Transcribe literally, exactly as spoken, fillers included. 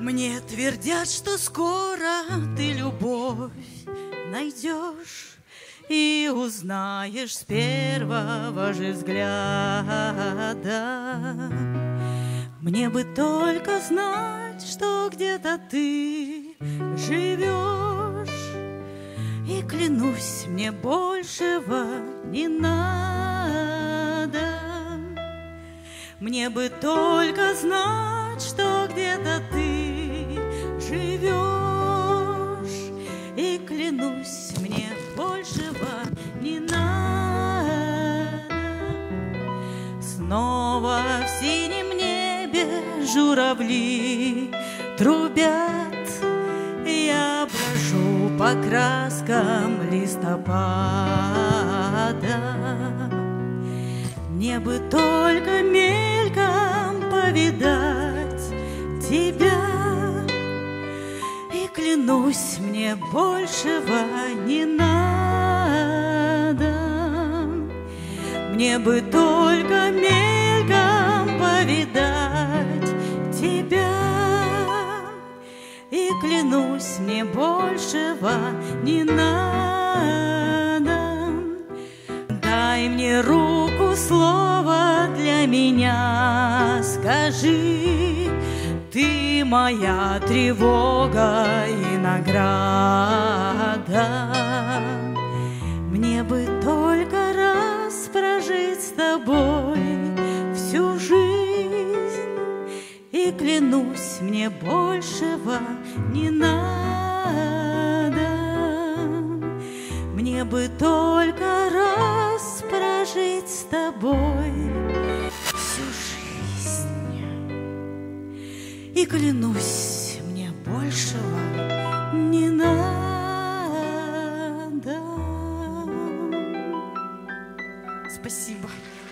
Мне твердят, что скоро ты любовь найдешь и узнаешь с первого же взгляда. Мне бы только знать, что где-то ты живешь, и клянусь, мне большего не надо. Мне бы только знать, что где-то ты живешь, и клянусь, мне большего не надо. Снова в синем небе журавли трубят, я брожу по краскам листопада. Мне бы только мельком повидать тебя, и клянусь, мне большего не надо. Мне бы только мельком повидать тебя, и клянусь, мне большего не надо. Дай мне руку, слово для меня скажи, ты моя тревога и награда. Мне бы только раз прожить с тобой всю жизнь, и клянусь, мне большего не надо. Мне бы только раз прожить с тобой всю жизнь, и клянусь, мне большего не надо. Спасибо.